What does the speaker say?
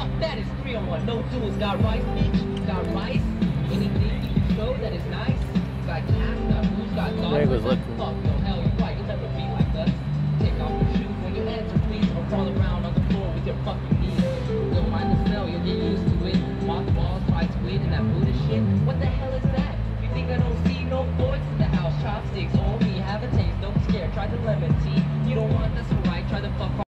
That is 3-on-1. No duels. Got rice meat. Got rice. Anything you can show that is nice. Got cast. Got moose. Got dogs. Greg was looking. Fuck no. Hell yeah.